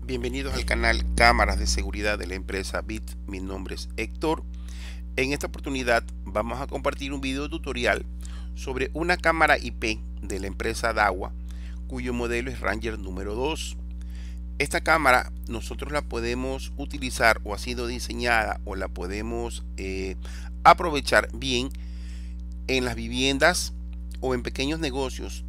Bienvenidos al canal Cámaras de Seguridad de la empresa BIT. Mi nombre es Héctor. En esta oportunidad vamos a compartir un video tutorial sobre una cámara IP de la empresa Dahua, cuyo modelo es Ranger número 2. Esta cámara nosotros la podemos utilizar, o ha sido diseñada, o la podemos aprovechar bien en las viviendas o en pequeños negocios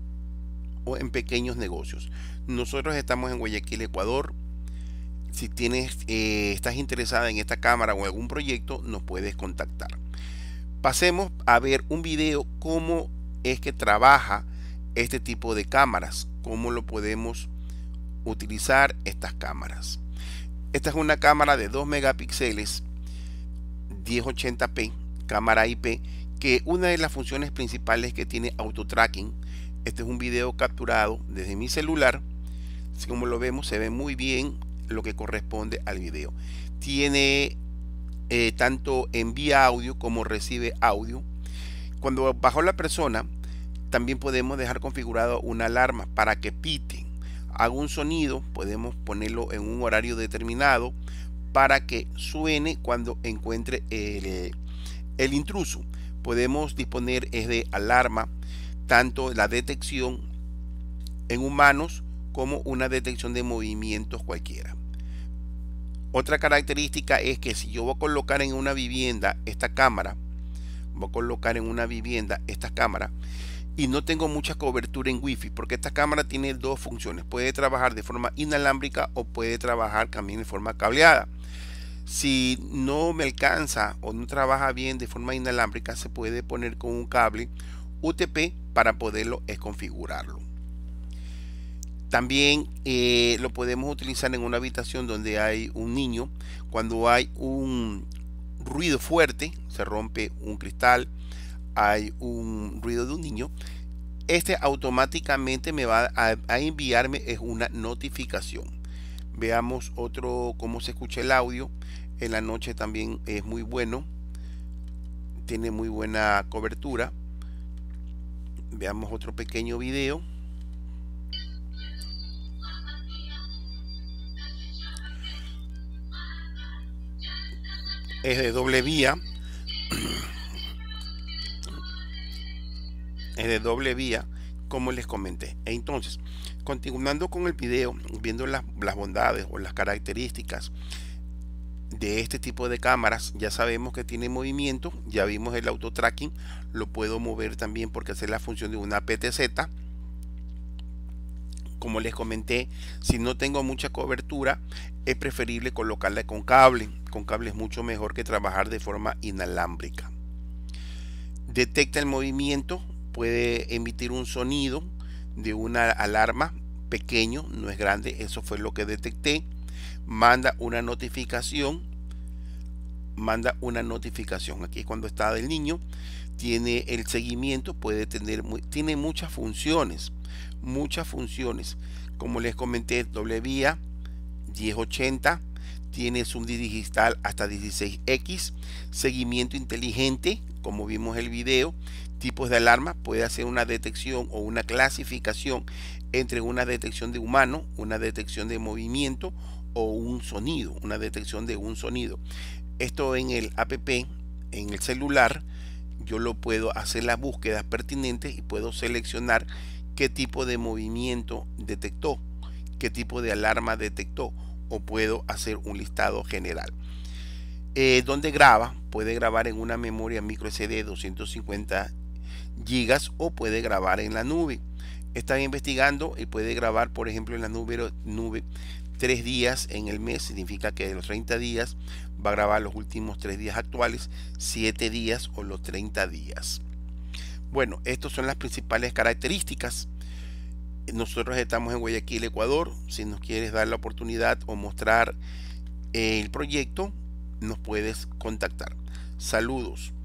Nosotros estamos en Guayaquil, Ecuador. Si estás interesada en esta cámara o en algún proyecto, nos puedes contactar. Pasemos a ver un video cómo es que trabaja este tipo de cámaras, cómo lo podemos utilizar estas cámaras. Esta es una cámara de 2 megapíxeles 1080p, cámara IP, que una de las funciones principales que tiene auto tracking. Este es un video capturado desde mi celular. Así como lo vemos, se ve muy bien lo que corresponde al video. Tiene tanto envía audio como recibe audio. Cuando bajó la persona, también podemos dejar configurado una alarma para que pite, haga un sonido. Podemos ponerlo en un horario determinado para que suene cuando encuentre el intruso. Podemos disponer de alarma, tanto la detección en humanos como una detección de movimientos cualquiera. Otra característica es que si yo voy a colocar en una vivienda esta cámara, y no tengo mucha cobertura en wifi, porque esta cámara tiene dos funciones: puede trabajar de forma inalámbrica o puede trabajar también de forma cableada. Si no me alcanza o no trabaja bien de forma inalámbrica, se puede poner con un cable UTP para poderlo configurarlo. También lo podemos utilizar en una habitación donde hay un niño. Cuando hay un ruido fuerte, se rompe un cristal, hay un ruido de un niño, este automáticamente me va a enviarme una notificación. Veamos otro, cómo se escucha el audio. En la noche también es muy bueno, tiene muy buena cobertura. Veamos otro pequeño video. Es de doble vía. Como les comenté. Entonces, continuando con el video, viendo las bondades o las características de este tipo de cámaras, ya sabemos que tiene movimiento. Ya vimos el auto tracking, lo puedo mover también porque hace la función de una PTZ. Como les comenté, si no tengo mucha cobertura, es preferible colocarla con cable. Con cable es mucho mejor que trabajar de forma inalámbrica. Detecta el movimiento, puede emitir un sonido de una alarma pequeño, no es grande. Eso fue lo que detecté. Manda una notificación. Aquí cuando está del niño, tiene el seguimiento, tiene muchas funciones. Como les comenté, doble vía, 1080, tiene zoom digital hasta 16x, seguimiento inteligente, como vimos el video. Tipos de alarma: puede hacer una detección o una clasificación entre una detección de humano, una detección de movimiento o una detección de un sonido. Esto en el app, en el celular, yo lo puedo hacer las búsquedas pertinentes y puedo seleccionar qué tipo de movimiento detectó, qué tipo de alarma detectó, o puedo hacer un listado general. Donde graba, puede grabar en una memoria micro SD 250 gigas o puede grabar en la nube. Está investigando y puede grabar, por ejemplo, en la nube 3 días en el mes. Significa que de los 30 días va a grabar los últimos 3 días actuales, 7 días o los 30 días. Bueno, estas son las principales características. Nosotros estamos en Guayaquil, Ecuador. Si nos quieres dar la oportunidad o mostrar el proyecto, nos puedes contactar. Saludos.